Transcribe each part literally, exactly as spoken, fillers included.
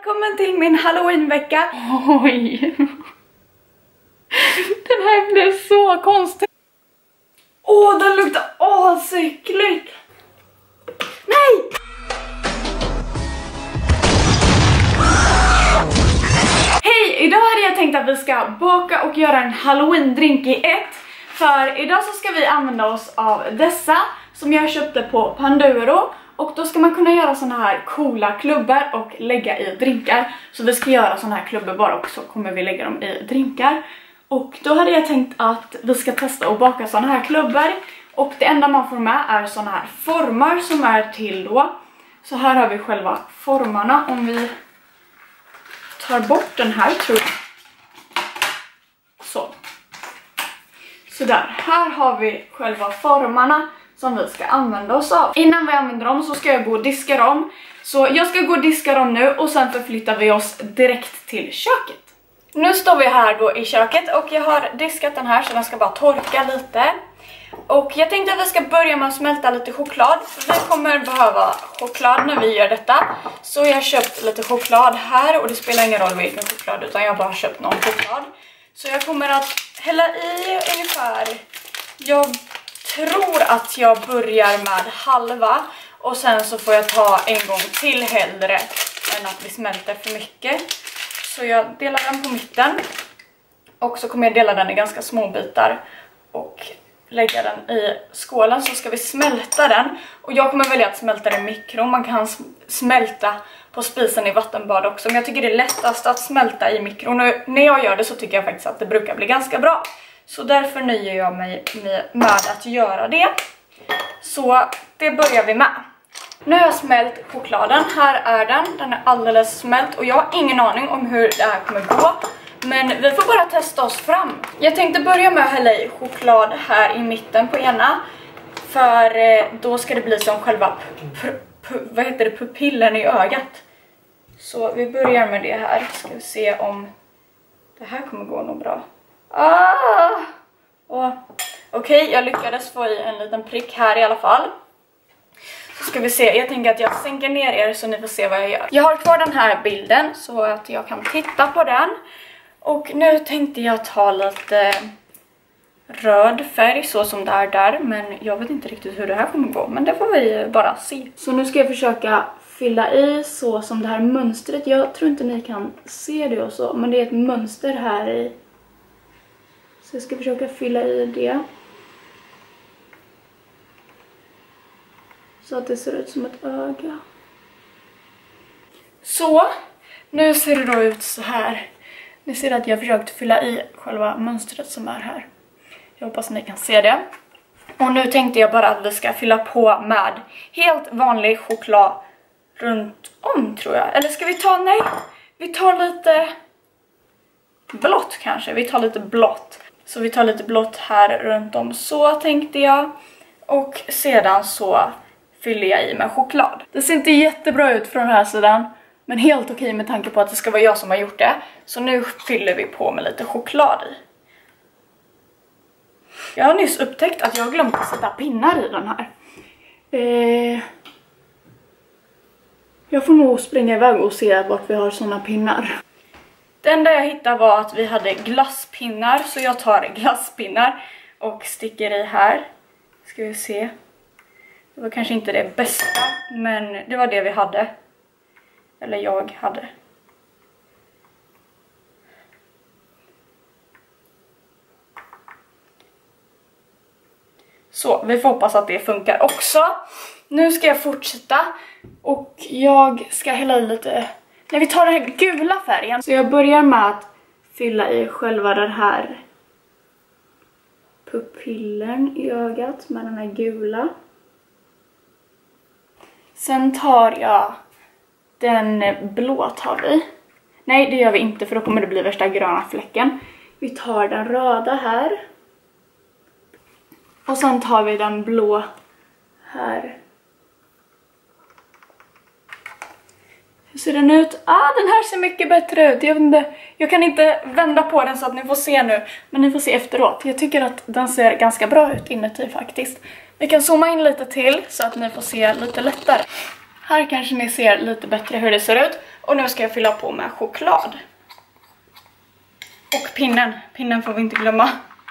välkommen till min Halloween-vecka. Oj. Den här blev så konstig. Åh, den luktar asäckligt. Nej! Hej, idag hade jag tänkt att vi ska baka och göra en Halloween-drink i ett. För idag så ska vi använda oss av dessa som jag köpte på Panduro. Och då ska man kunna göra såna här coola klubbor och lägga i drinkar. Så vi ska göra såna här klubbor bara och så kommer vi lägga dem i drinkar. Och då hade jag tänkt att vi ska testa att baka såna här klubbor. Och det enda man får med är såna här formar som är till då. Så här har vi själva formarna. Om vi tar bort den här tror jag. Så. Så där. Här har vi själva formarna som vi ska använda oss av. Innan vi använder dem så ska jag gå och diska dem. Så jag ska gå och diska dem nu och sen förflyttar vi oss direkt till köket. Nu står vi här då i köket och jag har diskat den här så den ska bara torka lite. Och jag tänkte att vi ska börja med att smälta lite choklad. För vi kommer behöva choklad när vi gör detta. Så jag har köpt lite choklad här och det spelar ingen roll vilken choklad utan jag har bara köpt någon choklad. Så jag kommer att hälla i ungefär, jag tror att jag börjar med halva. Och sen så får jag ta en gång till hellre än att vi smälter för mycket. Så jag delar den på mitten. Och så kommer jag dela den i ganska små bitar. Och lägga den i skålen så ska vi smälta den. Och jag kommer välja att smälta den i mikron. Man kan smälta på spisen i vattenbad också. Men jag tycker det är lättast att smälta i mikron. Och när jag gör det så tycker jag faktiskt att det brukar bli ganska bra. Så därför nöjer jag mig med att göra det. Så det börjar vi med. Nu har jag smält chokladen. Här är den. Den är alldeles smält. Och jag har ingen aning om hur det här kommer gå. Men vi får bara testa oss fram. Jag tänkte börja med att hälla i choklad här i mitten på ena. För eh, då ska det bli som själva vad heter det, pupillen i ögat. Så vi börjar med det här. Ska vi se om det här kommer gå nog bra. Ah! Okej, okay, jag lyckades få i en liten prick här i alla fall. Så ska vi se, jag tänker att jag sänker ner er så ni får se vad jag gör. Jag har kvar den här bilden så att jag kan titta på den. Och nu tänkte jag ta lite röd färg så som det är där. Men jag vet inte riktigt hur det här kommer gå. Men det får vi bara se. Så nu ska jag försöka fylla i så som det här mönstret. Jag tror inte ni kan se det och så. Men det är ett mönster här i. Så jag ska försöka fylla i det. Så att det ser ut som ett öga. Så, nu ser det då ut så här. Ni ser att jag försökt fylla i själva mönstret som är här. Jag hoppas ni kan se det. Och nu tänkte jag bara att vi ska fylla på med helt vanlig choklad runt om tror jag. Eller ska vi ta, nej, vi tar lite blått kanske. Vi tar lite blått. Så vi tar lite blått här runt om så tänkte jag. Och sedan så fyller jag i med choklad. Det ser inte jättebra ut från den här sidan. Men helt okej med tanke på att det ska vara jag som har gjort det. Så nu fyller vi på med lite choklad i. Jag har nyss upptäckt att jag har glömt att sätta pinnar i den här. Eh, jag får nog springa iväg och se vart vi har såna pinnar. Det enda jag hittade var att vi hade glasspinnar. Så jag tar glasspinnar och sticker i här. Ska vi se. Det var kanske inte det bästa. Men det var det vi hade. Eller jag hade. Så, vi får hoppas att det funkar också. Nu ska jag fortsätta. Och jag ska hälla i lite. När vi tar den här gula färgen. Så jag börjar med att fylla i själva den här pupillen i ögat med den här gula. Sen tar jag den blå tar vi. Nej, det gör vi inte för då kommer det bli värsta gröna fläcken. Vi tar den röda här. Och sen tar vi den blå här. Hur ser den ut? Ah, den här ser mycket bättre ut. Jag vet inte, jag kan inte vända på den så att ni får se nu. Men ni får se efteråt. Jag tycker att den ser ganska bra ut inuti faktiskt. Vi kan zooma in lite till så att ni får se lite lättare. Här kanske ni ser lite bättre hur det ser ut. Och nu ska jag fylla på med choklad. Och pinnen. Pinnen får vi inte glömma.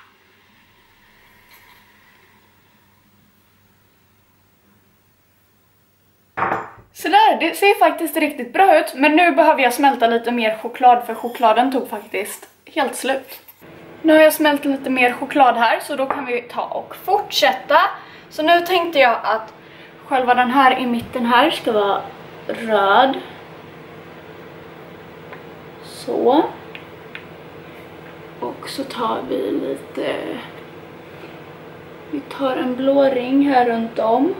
Så där, det ser faktiskt riktigt bra ut. Men nu behöver jag smälta lite mer choklad, för chokladen tog faktiskt helt slut. Nu har jag smält lite mer choklad här, så då kan vi ta och fortsätta. Så nu tänkte jag att själva den här i mitten här ska vara röd. Så. Och så tar vi lite... Vi tar en blå ring här runt om.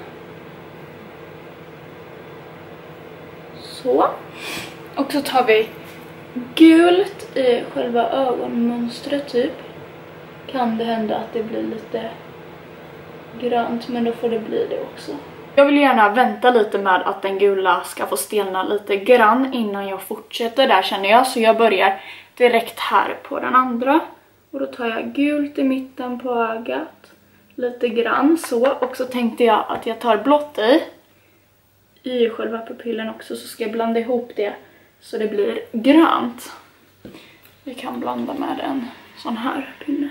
Så. Och så tar vi gult i själva ögonmönstret typ. Kan det hända att det blir lite grönt, men då får det bli det också. Jag vill gärna vänta lite med att den gula ska få stelna lite grann innan jag fortsätter där, känner jag. Så jag börjar direkt här på den andra. Och då tar jag gult i mitten på ögat. Lite grann så. Och så tänkte jag att jag tar blått i. I själva pupillen också, så ska jag blanda ihop det så det blir grönt. Vi kan blanda med en sån här pinne.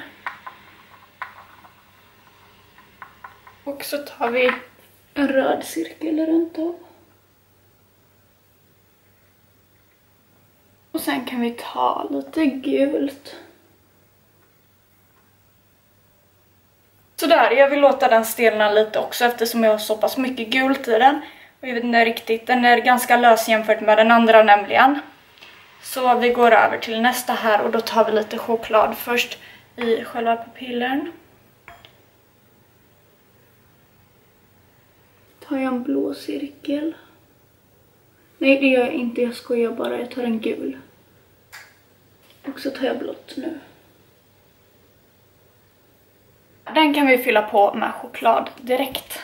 Och så tar vi en röd cirkel runt om. Och sen kan vi ta lite gult. Så där, jag vill låta den stelna lite också eftersom jag har så pass mycket gult i den. Och jag vet inte riktigt, den är ganska lös jämfört med den andra nämligen. Så vi går över till nästa här och då tar vi lite choklad först i själva pupillen. Tar jag en blå cirkel. Nej, det gör jag inte, jag skojar bara, jag tar en gul. Och så tar jag blått nu. Den kan vi fylla på med choklad direkt.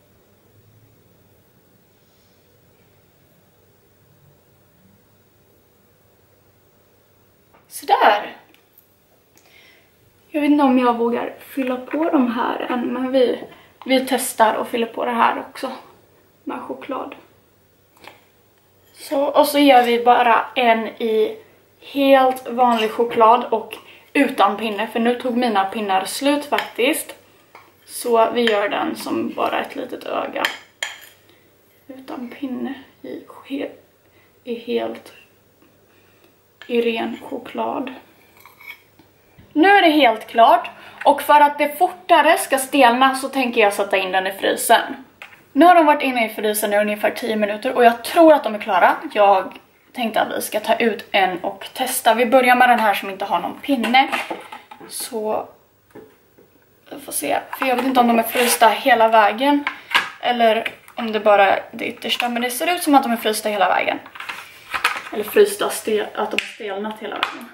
Sådär. Jag vet inte om jag vågar fylla på de här än, men vi, vi testar och fyller på det här också med choklad. Så, och så gör vi bara en i helt vanlig choklad och utan pinne, för nu tog mina pinnar slut faktiskt. Så vi gör den som bara ett litet öga. Utan pinne i, i helt i ren choklad. Nu är det helt klart, och för att det fortare ska stelna så tänker jag sätta in den i frysen. Nu har de varit inne i frysen i ungefär tio minuter och jag tror att de är klara. Jag tänkte att vi ska ta ut en och testa. Vi börjar med den här som inte har någon pinne. Så jag får se, för jag vet inte om de är frysta hela vägen eller om det bara är det yttersta, men det ser ut som att de är frysta hela vägen. Eller frysta, stel, att de har stelnat hela vägen.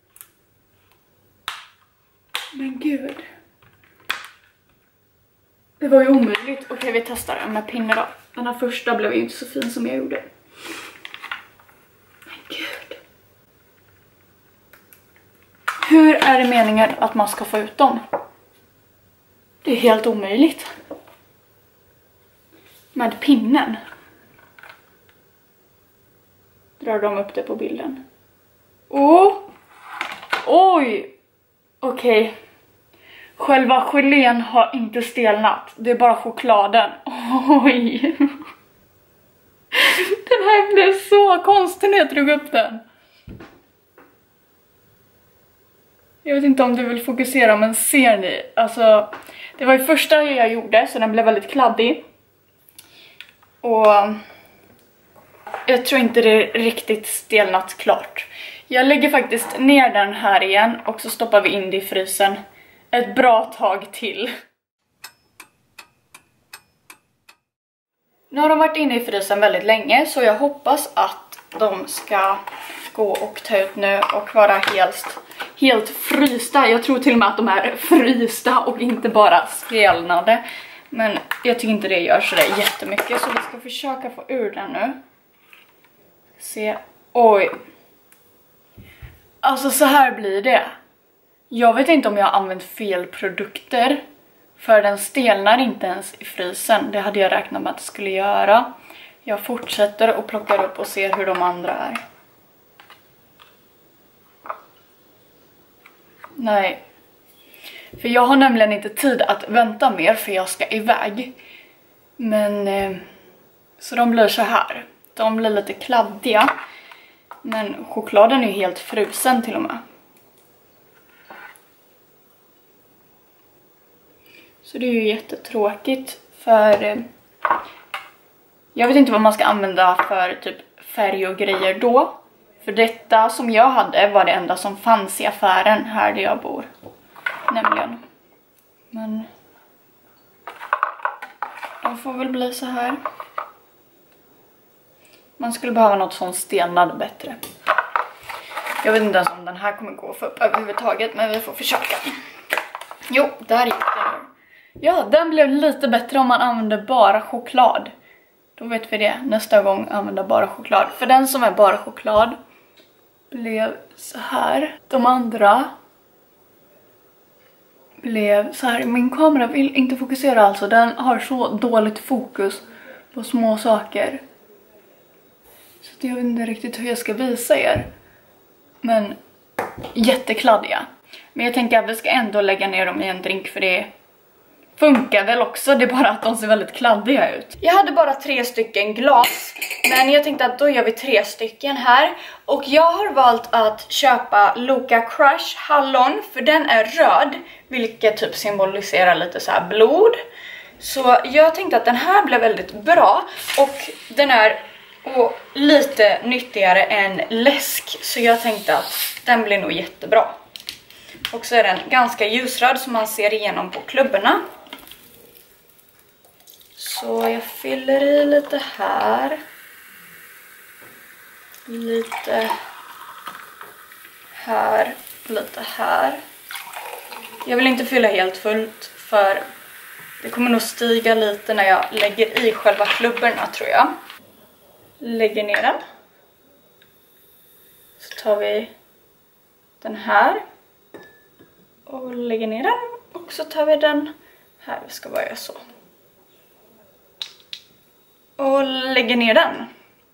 Men gud. Det var ju omöjligt. Okej, vi testar den med pinne då. Den här första blev ju inte så fin som jag gjorde. Men gud. Hur är det meningen att man ska få ut dem? Det är helt omöjligt. Med pinnen. Drar de upp det på bilden. Oh! Oj! Okej. Okay. Själva gelén har inte stelnat. Det är bara chokladen. Oj! Den här blev så konstig när jag drog upp den. Jag vet inte om du vill fokusera, men ser ni? Alltså, det var ju första jag gjorde, så den blev väldigt kladdig. Och jag tror inte det är riktigt stelnat klart. Jag lägger faktiskt ner den här igen och så stoppar vi in det i frysen ett bra tag till. Nu har de varit inne i frysen väldigt länge, så jag hoppas att de ska gå och ta ut nu och vara helt, helt frysta. Jag tror till och med att de är frysta och inte bara stelnade. Men jag tycker inte det gör så där jättemycket, så vi ska försöka få ur den nu. Se, oj. Alltså så här blir det. Jag vet inte om jag har använt fel produkter, för den stelnar inte ens i frysen. Det hade jag räknat med att det skulle göra. jag fortsätter och plockar upp och ser hur de andra är. Nej. För jag har nämligen inte tid att vänta mer för jag ska iväg. Men eh, så de blir så här. De blir lite kladdiga. Men chokladen är ju helt frusen till och med. Så det är ju jättetråkigt för eh, jag vet inte vad man ska använda för typ färg och grejer då. För detta som jag hade var det enda som fanns i affären här där jag bor. Nämligen. Men de får väl bli så här. Man skulle behöva något som stelnade bättre. Jag vet inte ens om den här kommer gå för upp överhuvudtaget, men vi får försöka. Jo, där gick den nu. Ja, den blev lite bättre om man använder bara choklad. Då vet vi det. Nästa gång använda bara choklad. För den som är bara choklad blev så här. De andra blev så här. Min kamera vill inte fokusera alltså. Den har så dåligt fokus på små saker. Så jag vet inte riktigt hur jag ska visa er. Men jättekladdiga. Men jag tänker att vi ska ändå lägga ner dem i en drink för det funkar väl också. Det är bara att de ser väldigt kladdiga ut. Jag hade bara tre stycken glas. Men jag tänkte att då gör vi tre stycken här. Och jag har valt att köpa Loka Crush hallon. För den är röd. Vilket typ symboliserar lite så här blod. Så jag tänkte att den här blev väldigt bra. Och den är och lite nyttigare än läsk. Så jag tänkte att den blir nog jättebra. Och så är den ganska ljusröd som man ser igenom på klubborna. Så jag fyller i lite här. Lite här. Lite här. Jag vill inte fylla helt fullt för det kommer nog stiga lite när jag lägger i själva klubborna tror jag. Lägger ner den. Så tar vi den här. Och lägger ner den. Och så tar vi den här. Vi ska bara göra så. Och lägger ner den.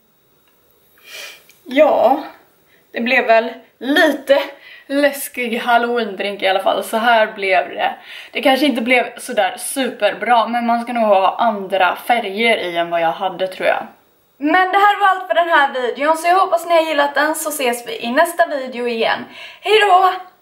Ja. Det blev väl lite läskig halloween-drink i alla fall. Så här blev det. Det kanske inte blev sådär superbra. Men man ska nog ha andra färger i än vad jag hade tror jag. Men det här var allt för den här videon. Så jag hoppas ni har gillat den. Så ses vi i nästa video igen. Hej då!